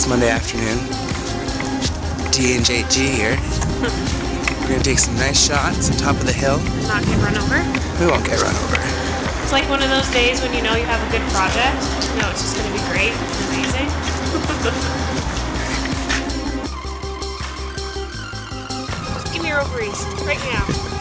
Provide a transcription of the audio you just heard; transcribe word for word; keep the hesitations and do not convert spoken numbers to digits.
Monday afternoon. D and J G here. We're gonna take some nice shots on top of the hill. Not get run over? We won't get run over. It's like one of those days when you know you have a good project. You know it's just gonna be great and amazing. Give me your ovaries right now.